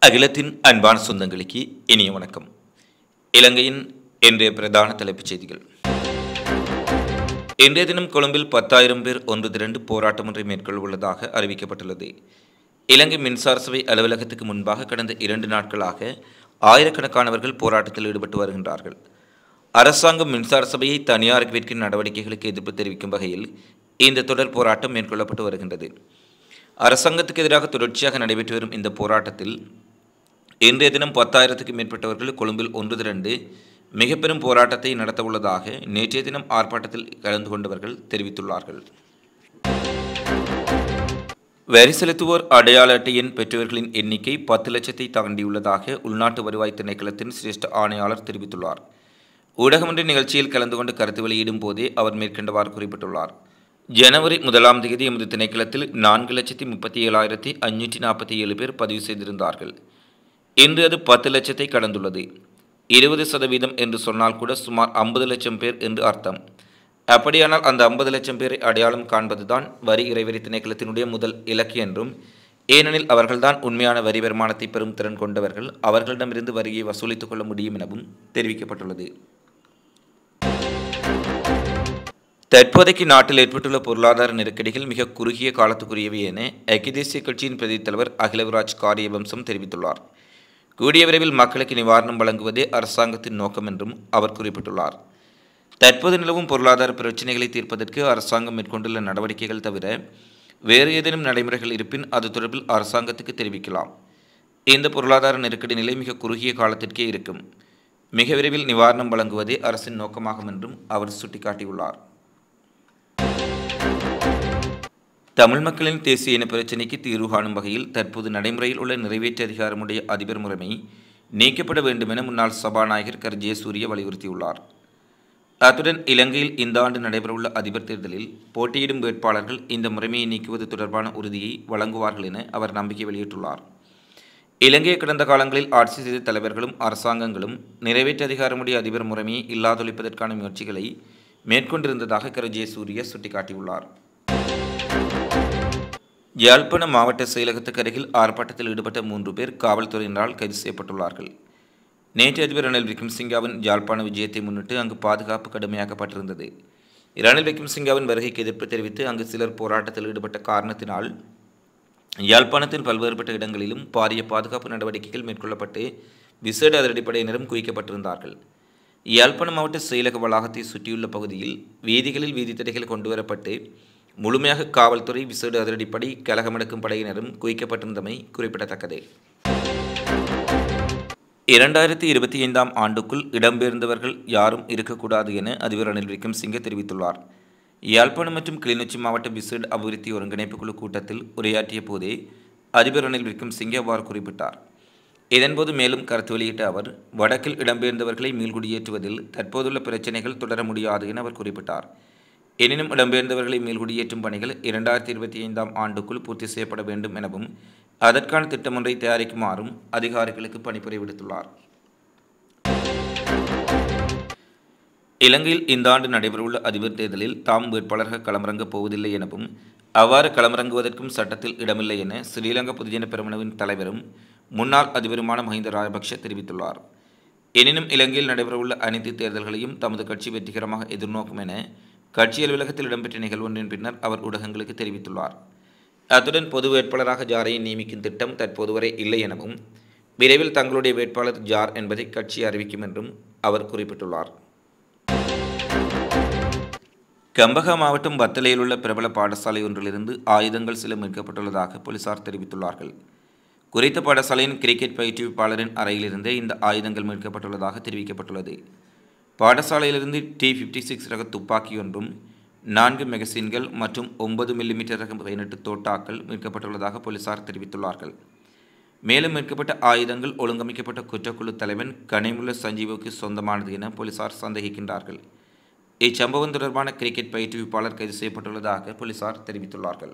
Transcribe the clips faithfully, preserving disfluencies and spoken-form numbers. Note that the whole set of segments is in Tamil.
அகிலத்தின் அன்பான சொந்தங்களுக்கு இனிய வணக்கம். இலங்கையின் இன்றைய பிரதான தலைப்புச் செய்திகள். இன்றைய தினம் கொழும்பில் பத்தாயிரம் பேர் ஒன்று திரண்டு போராட்டம் ஒன்றை மேற்கொள்ள உள்ளதாக அறிவிக்கப்பட்டுள்ளது. இலங்கை மின்சார சபை அலுவலகத்துக்கு முன்பாக கடந்த இரண்டு நாட்களாக ஆயிரக்கணக்கானவர்கள் போராட்டத்தில் ஈடுபட்டு வருகின்றார்கள். அரசாங்கம் மின்சார சபையை தனியாருக்கு விற்கும் நடவடிக்கைகளுக்கு எதிர்ப்பு தெரிவிக்கும் வகையில் இந்த தொடர் போராட்டம் மேற்கொள்ளப்பட்டு வருகின்றது. அரசாங்கத்துக்கு எதிராக தொடர்ச்சியாக நடைபெற்று வரும் இந்த போராட்டத்தில் இன்றைய தினம் பத்தாயிரத்துக்கு மேற்பட்டவர்கள் கொழும்பில் ஒன்று திரண்டு மிக பெரும் போராட்டத்தை நடத்தவுள்ளதாக நேற்றைய தினம் ஆர்ப்பாட்டத்தில் கலந்து கொண்டவர்கள் தெரிவித்துள்ளார்கள். வரி செலுத்துவோர் அடையாள அட்டையின் பெற்றவர்களின் எண்ணிக்கை பத்து லட்சத்தை தாண்டியுள்ளதாக உள்நாட்டு வருவாய் திணைக்களத்தின் சிரேஷ்ட ஆணையாளர் தெரிவித்துள்ளார். ஊடகமன்ற நிகழ்ச்சியில் கலந்து கொண்டு கருத்து வெளியிடும் போதே அவர் மேற்கண்டவாறு குறிப்பிட்டுள்ளார். ஜனவரி முதலாம் தேதி எமது திணைக்களத்தில் நான்கு லட்சத்தி முப்பத்தி ஏழாயிரத்தி ஐநூற்றி நாற்பத்தி ஏழு பேர் பதிவு செய்திருந்தார்கள். இன்று அது பத்து லட்சத்தை கடந்துள்ளது. இருபது சதவீதம் என்று சொன்னால் கூட சுமார் ஐம்பது லட்சம் பேர் என்று அர்த்தம். அப்படியானால் அந்த ஐம்பது லட்சம் பேரை அடையாளம் காண்பதுதான் வரி இறைவரி திணைக்களத்தினுடைய முதல் இலக்கு என்றும், ஏனெனில் அவர்கள்தான் உண்மையான வரி வருமானத்தை பெறும் திறன் கொண்டவர்கள், அவர்களிடமிருந்து வரியை வசூலித்துக் கொள்ள முடியும் எனவும் தெரிவிக்கப்பட்டுள்ளது. தற்போதைக்கு நாட்டில் ஏற்பட்டுள்ள பொருளாதார நெருக்கடிகள் மிக குறுகிய காலத்துக்குரியவை என ஐக்கிய தேசிய கட்சியின் பிரதி தலைவர் அகிலவராஜ் காரியவம்சம் தெரிவித்துள்ளார். கூடிய விரைவில் மக்களுக்கு நிவாரணம் வழங்குவதே அரசாங்கத்தின் நோக்கம் என்றும் அவர் குறிப்பிட்டுள்ளார். தற்போது நிலவும் பொருளாதார பிரச்சினைகளை தீர்ப்பதற்கு அரசாங்கம் மேற்கொண்டுள்ள நடவடிக்கைகள் தவிர வேறு ஏதேனும் நடைமுறைகள் இருப்பின் அது தொடர்பில் அரசாங்கத்துக்கு தெரிவிக்கலாம். இந்த பொருளாதார நெருக்கடி நிலை மிக குறுகிய காலத்திற்கே இருக்கும். மிக விரைவில் நிவாரணம் வழங்குவதே அரசின் நோக்கமாகும் என்றும் அவர் சுட்டிக்காட்டியுள்ளார். தமிழ் மக்களின் தேசிய இன பிரச்சினைக்கு தீர்வு காணும் வகையில் தற்போது நடைமுறையில் உள்ள நிறைவேற்று அதிகாரமுடைய அதிபர் முறைமை நீக்கப்பட வேண்டும் என முன்னாள் சபாநாயகர் கர் ஜெயசூரிய வலியுறுத்தியுள்ளார். அத்துடன் இலங்கையில் இந்த ஆண்டு நடைபெறவுள்ள அதிபர் தேர்தலில் போட்டியிடும் வேட்பாளர்கள் இந்த முறைமையை நீக்குவது தொடர்பான உறுதியை வழங்குவார்கள் என அவர் நம்பிக்கை வெளியிட்டுள்ளார். இலங்கையை கடந்த காலங்களில் ஆட்சி செய்த தலைவர்களும் அரசாங்கங்களும் நிறைவேற்று அதிகாரமுடைய அதிபர் முறைமையை இல்லாதொழிப்பதற்கான முயற்சிகளை மேற்கொண்டிருந்ததாக கர் ஜெயசூரிய சுட்டிக்காட்டியுள்ளார். யாழ்ப்பாண மாவட்ட செயலகத்துக்கு அருகில் ஆர்ப்பாட்டத்தில் ஈடுபட்ட மூன்று பேர் காவல்துறையினரால் கைது செய்யப்பட்டுள்ளார்கள். நேற்று அதிபர் ரணில் விக்ரமசிங்கவின் யாழ்ப்பாண விஜயத்தை முன்னிட்டு அங்கு பாதுகாப்பு கடுமையாக்கப்பட்டிருந்தது. ரணில் விக்ரமசிங்கவின் வருகைக்கு எதிர்ப்பு தெரிவித்து அங்கு சிலர் போராட்டத்தில் ஈடுபட்ட காரணத்தினால் யாழ்ப்பாணத்தின் பல்வேறுபட்ட இடங்களிலும் பாரிய பாதுகாப்பு நடவடிக்கைகள் மேற்கொள்ளப்பட்டு விசேட அதிரடிப்படையினரும் குவிக்கப்பட்டிருந்தார்கள். யாழ்ப்பாண மாவட்ட செயலக வளாகத்தை சுற்றியுள்ள பகுதியில் வீதிகளில் வீதி தடைகள் கொண்டுவரப்பட்டு முழுமையாக காவல்துறை, விசேட அதிரடிப்படை, கலகமெடுக்கும் படையினரும் குவிக்கப்பட்டிருந்தமை குறிப்பிடத்தக்கது. இரண்டாயிரத்தி இருபத்தி ஐந்தாம் ஆண்டுக்குள் இடம்பெயர்ந்தவர்கள் யாரும் இருக்கக்கூடாது என அதிபர் ரணில் விக்ரமசிங்கே தெரிவித்துள்ளார். யாழ்ப்பாணம் மற்றும் கிளிநொச்சி மாவட்ட விசேட அபிவிருத்தி ஒருங்கிணைப்பு குழு கூட்டத்தில் உரையாற்றிய போதே அதிபர் ரணில் விக்ரமசிங்கே அவ்வாறு குறிப்பிட்டார். இதன்போது மேலும் கருத்து வெளியிட்ட அவர், வடக்கில் இடம்பெயர்ந்தவர்களை மீள்குடியேற்றுவதில் தற்போதுள்ள பிரச்சினைகள் தொடர முடியாது என அவர் குறிப்பிட்டார். எனினும் இடம்பெயர்ந்தவர்களை மீள்குடியேற்றும் பணிகள் இரண்டாயிரத்தி இருபத்தி ஐந்தாம் ஆண்டுக்குள் பூர்த்தி செய்யப்பட வேண்டும் எனவும் அதற்கான திட்டம் ஒன்றை தயாரிக்குமாறும் அதிகாரிகளுக்கு பணிப்புரை விடுத்துள்ளார். இலங்கையில் இந்த ஆண்டு நடைபெறவுள்ள அதிபர் தேர்தலில் தாம் வேட்பாளர்கள் களமிறங்கப் போவதில்லை எனவும் அவ்வாறு களமிறங்குவதற்கும் சட்டத்தில் இடமில்லை என ஸ்ரீலங்கா பொதுஜன பெரமுனவின் தலைவரும் முன்னாள் அதிபருமான மஹிந்த ராஜபக்ஷ தெரிவித்துள்ளார். எனினும் இலங்கையில் நடைபெறவுள்ள அனைத்து தேர்தல்களையும் தமது கட்சி வெற்றிகரமாக எதிர்நோக்கும் என கட்சி அலுவலகத்தில் இடம்பெற்ற நிகழ்வொன்றின் பின்னர் அவர் ஊடகங்களுக்கு தெரிவித்துள்ளார். அத்துடன் பொது வேட்பாளராக ஜாரை நியமிக்கும் திட்டம் தற்போது வரை இல்லை எனவும் விரைவில் தங்களுடைய வேட்பாளர் ஜார் என்பதை கட்சி அறிவிக்கும் என்றும் அவர் குறிப்பிட்டுள்ளார். கம்பஹா மாவட்டம் வத்தலையில் உள்ள பிரபல பாடசாலை ஒன்றிலிருந்து ஆயுதங்கள் சில மீட்கப்பட்டுள்ளதாக போலீசார் தெரிவித்துள்ளார்கள். குறித்த பாடசாலையின் கிரிக்கெட் பயிற்றுவிப்பாளரின் அறையிலிருந்தே இந்த ஆயுதங்கள் மீட்கப்பட்டுள்ளதாக தெரிவிக்கப்பட்டுள்ளது. பாடசாலையிலிருந்து டி ஃபிஃப்டி சிக்ஸ் ரக துப்பாக்கி ஒன்றும் நான்கு மெகசின்கள் மற்றும் ஒன்பது மில்லிமீட்டர் ரக பதினெட்டு தோட்டாக்கள் மீட்கப்பட்டுள்ளதாக போலீசார் தெரிவித்துள்ளார்கள். மேலும் மீட்கப்பட்ட ஆயுதங்கள் ஒழுங்கமைக்கப்பட்ட குற்றக்குழு தலைவன் கனிமுல்ல சஞ்சீவுக்கு சொந்தமானது என போலீசார் சந்தேகிக்கின்றார்கள். இச்சம்பவம் தொடர்பான கிரிக்கெட் பயிற்றுவிப்பாளர் கைது செய்யப்பட்டுள்ளதாக போலீசார் தெரிவித்துள்ளார்கள்.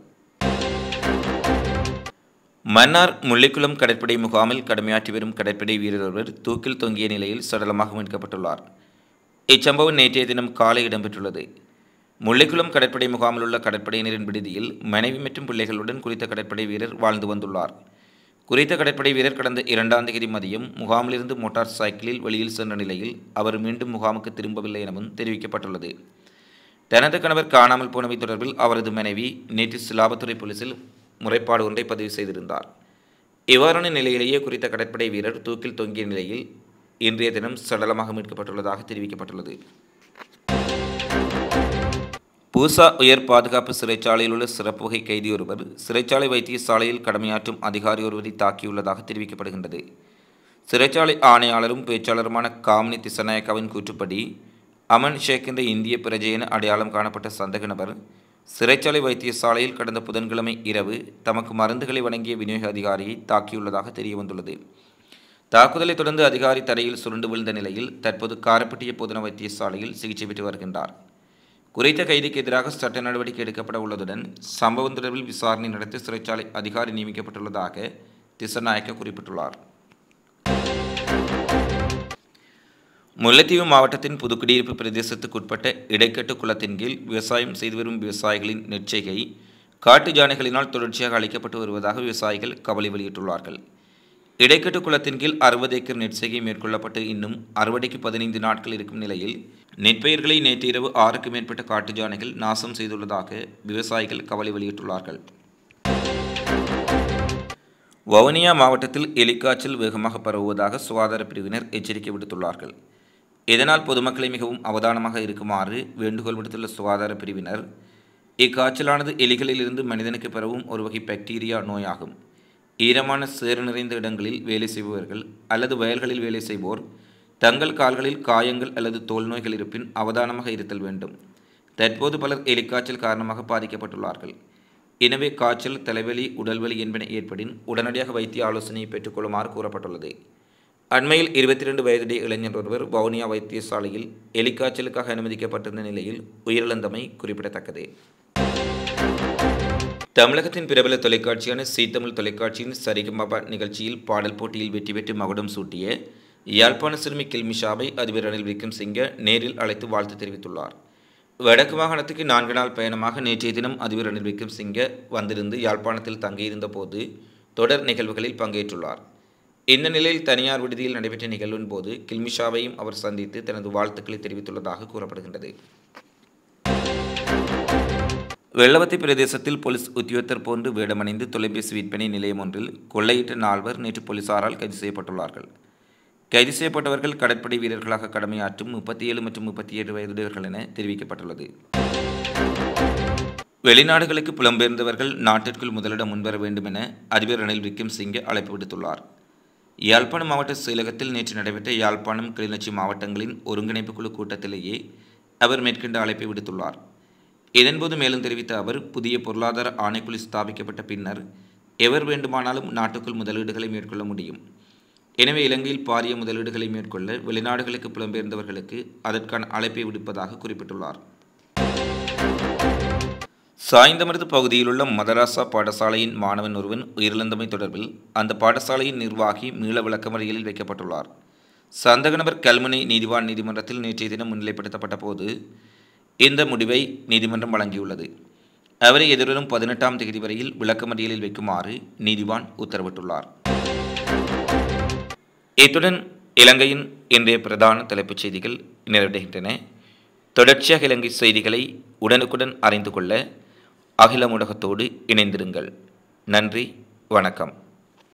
மன்னார் முல்லைக்குளம் கடற்படை முகாமில் கடமையாற்றி வரும் கடற்படை வீரர் ஒருவர் தூக்கில் தொங்கிய நிலையில் சடலமாக மீட்கப்பட்டுள்ளார். இச்சம்பவம் நேற்றைய தினம் காலை இடம்பெற்றுள்ளது. முல்லைக்குளம் கடற்படை முகாமில் உள்ள கடற்படையினரின் விடுதியில் மனைவி மற்றும் பிள்ளைகளுடன் குறித்த கடற்படை வீரர் வாழ்ந்து வந்துள்ளார். குறித்த கடற்படை வீரர் கடந்த இரண்டாம் தேதி மதியம் முகாமிலிருந்து மோட்டார் சைக்கிளில் வெளியில் சென்ற நிலையில் அவர் மீண்டும் முகாமுக்கு திரும்பவில்லை எனவும் தெரிவிக்கப்பட்டுள்ளது. தனது கணவர் காணாமல் போனவை தொடர்பில் அவரது மனைவி நேற்று சிலாபத்துறை போலீசில் முறைப்பாடு ஒன்றை பதிவு செய்திருந்தார். இவ்வாறான நிலையிலேயே குறித்த கடற்படை வீரர் தூக்கில் தொங்கிய நிலையில் இன்றைய தினம் சடலமாக மீட்கப்பட்டுள்ளதாக தெரிவிக்கப்பட்டுள்ளது. பூசா உயர் பாதுகாப்பு சிறைச்சாலையில் உள்ள சிறப்பு வகை கைதி ஒருவர் சிறைச்சாலை வைத்தியசாலையில் கடமையாற்றும் அதிகாரி ஒருவரை தாக்கியுள்ளதாக தெரிவிக்கப்படுகின்றது. சிறைச்சாலை ஆணையாளரும் பேச்சாளருமான காமினி திசநாயக்காவின் கூற்றுப்படி அமன் ஷேக் என்ற இந்திய பிரஜை என அடையாளம் காணப்பட்ட சந்தேக நபர் சிறைச்சாலை வைத்தியசாலையில் கடந்த புதன்கிழமை இரவு தமக்கு மருந்துகளை வழங்கிய விநியோக அதிகாரியை தாக்கியுள்ளதாக தெரியவந்துள்ளது. தாக்குதலை தொடர்ந்து அதிகாரி தரையில் சுருண்டு விழுந்த நிலையில் தற்போது காரப்பட்டிய பொதுன வைத்தியசாலையில் சிகிச்சை பெற்று வருகின்றார். குறித்த கைதிக்கு எதிராக சட்ட நடவடிக்கை எடுக்கப்பட உள்ளதுடன் சம்பவம் தொடர்பில் விசாரணை நடத்தி சிறைச்சாலை அதிகாரி நியமிக்கப்பட்டுள்ளதாக திசநாயக்க குறிப்பிட்டுள்ளார். முல்லைத்தீவு மாவட்டத்தின் புதுக்குடியிருப்பு பிரதேசத்துக்குட்பட்ட இடைக்கட்டு குளத்தின் கீழ் விவசாயம் செய்து வரும் விவசாயிகளின் நெற்செய்கை காட்டு யானைகளினால் தொடர்ச்சியாக அளிக்கப்பட்டு வருவதாக விவசாயிகள் கவலை வெளியிட்டுள்ளார்கள். இடைக்கட்டு குளத்தின் கீழ் அறுபது ஏக்கர் நெற்செய்கை மேற்கொள்ளப்பட்டு இன்னும் அறுவடைக்கு பதினைந்து நாட்கள் இருக்கும் நிலையில் நெற்பயிர்களை நேற்று இரவு ஆறுக்கு மேற்பட்ட காட்டு யானைகள் நாசம் செய்துள்ளதாக விவசாயிகள் கவலை வெளியிட்டுள்ளார்கள். வவுனியா மாவட்டத்தில் எலிக்காய்ச்சல் வேகமாக பரவுவதாக சுகாதார பிரிவினர் எச்சரிக்கை விடுத்துள்ளார்கள். இதனால் பொதுமக்களை மிகவும் அவதானமாக இருக்குமாறு வேண்டுகோள் விடுத்துள்ள சுகாதார பிரிவினர், இக்காய்ச்சலானது எலிகளிலிருந்து மனிதனுக்கு பரவும் ஒரு வகை பாக்டீரியா நோயாகும். ஈரமான சேறு நிறைந்த இடங்களில் வேலை செய்பவர்கள் அல்லது வயல்களில் வேலை செய்வோர் தங்கள் கால்களில் காயங்கள் அல்லது தோல் நோய்கள் இருப்பின் அவதானமாக இருத்தல் வேண்டும். தற்போது பலர் எலிக்காய்ச்சல் காரணமாக பாதிக்கப்பட்டுள்ளார்கள். எனவே காய்ச்சல், தலைவலி, உடல்வலி என்பன ஏற்படின் உடனடியாக வைத்திய ஆலோசனையை பெற்றுக்கொள்ளுமாறு கூறப்பட்டுள்ளது. அண்மையில் இருபத்தி இரண்டு வயதுடைய இளைஞர் ஒருவர் வவுனியா வைத்தியசாலையில் எலிக்காய்ச்சலுக்காக அனுமதிக்கப்பட்டிருந்த நிலையில் உயிரிழந்தமை குறிப்பிடத்தக்கது. தமிழகத்தின் பிரபல தொலைக்காட்சியான சீ தமிழ் தொலைக்காட்சியின் சரிகமப நிகழ்ச்சியில் பாடல் போட்டியில் வெற்றி பெற்று மகுடம் சூட்டிய யாழ்ப்பாண சிறுமி கில்மிஷாவை அதிபர் ரணில் விக்ரமசிங்க நேரில் அழைத்து வாழ்த்து தெரிவித்துள்ளார். வடக்கு மாகாணத்துக்கு நான்கு நாள் பயணமாக நேற்றைய தினம் அதிபர் ரணில் விக்ரமசிங்க வந்திருந்து யாழ்ப்பாணத்தில் தங்கியிருந்த போது தொடர் நிகழ்வுகளில் பங்கேற்றுள்ளார். இந்த நிலையில் தனியார் விடுதியில் நடைபெற்ற நிகழ்வின் போது கில்மிஷாவையும் அவர் சந்தித்து தனது வாழ்த்துக்களை தெரிவித்துள்ளதாக கூறப்படுகின்றது. வெள்ளவத்தை பிரதேசத்தில் போலீஸ் உத்தியோகத்தர் போன்று வேடமணிந்து தொலைபேசி விற்பனை நிலையம் ஒன்றில் கொள்ளையிட்ட நால்வர் நேற்று போலீசாரால் கைது செய்யப்பட்டுள்ளார்கள். கைது செய்யப்பட்டவர்கள் கடற்படை வீரர்களாக கடமையாற்றும் முப்பத்தி ஏழு மற்றும் முப்பத்தி ஏழு வயதுடையவர்கள் என தெரிவிக்கப்பட்டுள்ளது. வெளிநாடுகளுக்கு புலம்பெயர்ந்தவர்கள் நாட்டிற்குள் முதலிடம் முன்வர வேண்டும் என அதிபர் ரணில் விக்ரமசிங்கே அழைப்பு விடுத்துள்ளார். யாழ்ப்பாணம் மாவட்ட செயலகத்தில் நேற்று நடைபெற்ற யாழ்ப்பாணம், கிளிநொச்சி மாவட்டங்களின் ஒருங்கிணைப்பு குழு கூட்டத்திலேயே அவர் மேற்கண்ட அழைப்பை விடுத்துள்ளார். இதன்போது மேலும் தெரிவித்த அவர், புதிய பொருளாதார ஆணைக்குழு ஸ்தாபிக்கப்பட்ட பின்னர் எவர் வேண்டுமானாலும் நாட்டுக்குள் முதலீடுகளை மேற்கொள்ள முடியும். எனவே இலங்கையில் பாரிய முதலீடுகளை மேற்கொள்ள வெளிநாடுகளுக்கு புலம்பெயர்ந்தவர்களுக்கு அதற்கான அழைப்பை விடுப்பதாக குறிப்பிட்டுள்ளார். சாய்ந்தமருது பகுதியில் உள்ள மதராசா பாடசாலையின் மாணவன் ஒருவன் உயிரிழந்தமை தொடர்பில் அந்த பாடசாலையின் நிர்வாகி மீள விளக்கமறியலில் வைக்கப்பட்டுள்ளார். சந்தேக நபர் கல்முனை நீதிவான் நீதிமன்றத்தில் நேற்றைய தினம் முன்னிலைப்படுத்தப்பட்ட போது இந்த முடிவை நீதிமன்றம் வழங்கியுள்ளது. அவரை எதிர்வரும் பதினெட்டாம் தேதி வரையில் விளக்கமறியலில் வைக்குமாறு நீதிவான் உத்தரவிட்டுள்ளார். இத்துடன் இலங்கையின் இன்றைய பிரதான தலைப்புச் செய்திகள் நிறைவடைகின்றன. தொடர்ச்சியாக இலங்கை செய்திகளை உடனுக்குடன் அறிந்து கொள்ள அகிலம் ஊடகத்தோடு இணைந்திருங்கள். நன்றி, வணக்கம்.